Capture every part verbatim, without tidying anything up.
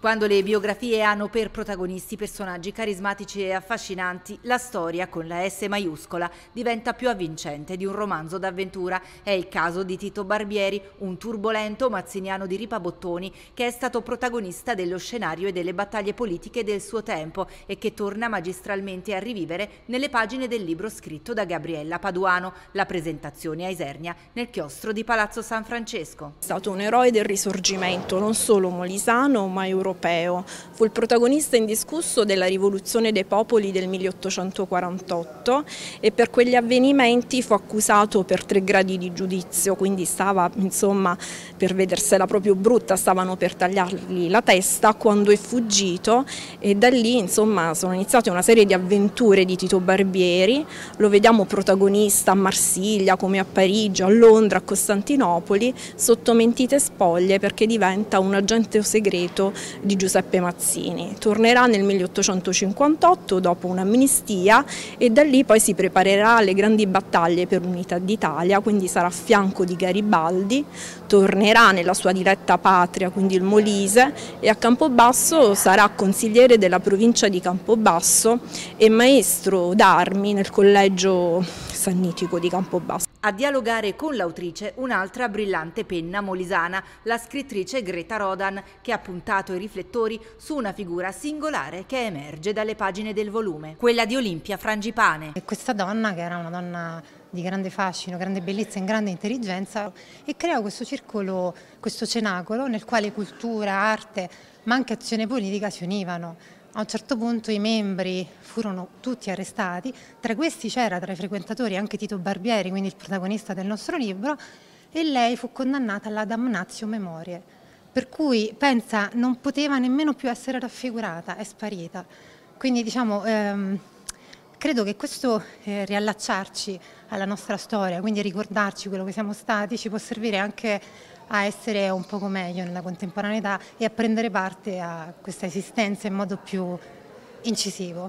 Quando le biografie hanno per protagonisti personaggi carismatici e affascinanti, la storia, con la S maiuscola, diventa più avvincente di un romanzo d'avventura. È il caso di Tito Barbieri, un turbolento mazziniano di ripabottoni che è stato protagonista dello scenario e delle battaglie politiche del suo tempo e che torna magistralmente a rivivere nelle pagine del libro scritto da Gabriella Paduano, La presentazione a Isernia, nel chiostro di Palazzo San Francesco. È stato un eroe del Risorgimento, non solo molisano ma europeo. Fu il protagonista indiscusso della rivoluzione dei popoli del milleottocentoquarantotto e per quegli avvenimenti fu accusato per tre gradi di giudizio, quindi stava, insomma, per vedersela proprio brutta, stavano per tagliargli la testa quando è fuggito, e da lì, insomma, sono iniziate una serie di avventure di Tito Barbieri. Lo vediamo protagonista a Marsiglia, come a Parigi, a Londra, a Costantinopoli, sotto mentite spoglie, perché diventa un agente segreto di Giuseppe Mazzini. Tornerà nel milleottocentocinquantotto dopo un'amnistia e da lì poi si preparerà alle grandi battaglie per l'unità d'Italia, quindi sarà a fianco di Garibaldi, tornerà nella sua diretta patria, quindi il Molise, e a Campobasso sarà consigliere della provincia di Campobasso e maestro d'armi nel collegio sannitico di Campobasso. A dialogare con l'autrice un'altra brillante penna molisana, la scrittrice Greta Rodan, che ha puntato i riflettori su una figura singolare che emerge dalle pagine del volume, quella di Olimpia Frangipane. E questa donna, che era una donna di grande fascino, grande bellezza e grande intelligenza, e crea questo circolo, questo cenacolo nel quale cultura, arte, ma anche azione politica si univano. A un certo punto i membri furono tutti arrestati, tra questi c'era tra i frequentatori anche Tito Barbieri, quindi il protagonista del nostro libro, e lei fu condannata alla damnatio memoriae, per cui pensa non poteva nemmeno più essere raffigurata, è sparita. Quindi diciamo, ehm, credo che questo eh, riallacciarci alla nostra storia, quindi ricordarci quello che siamo stati, ci può servire anche a essere un poco meglio nella contemporaneità e a prendere parte a questa esistenza in modo più incisivo.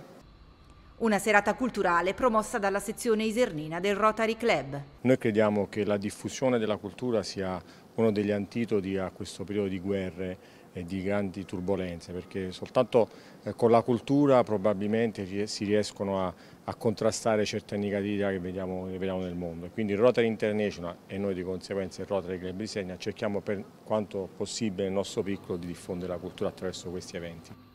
Una serata culturale promossa dalla sezione isernina del Rotary Club. Noi crediamo che la diffusione della cultura sia uno degli antidoti a questo periodo di guerre e di grandi turbolenze, perché soltanto con la cultura probabilmente si riescono a, a contrastare certe negatività che vediamo, che vediamo nel mondo. Quindi il Rotary International e noi di conseguenza il Rotary Club di Isernia cerchiamo per quanto possibile nel nostro piccolo di diffondere la cultura attraverso questi eventi.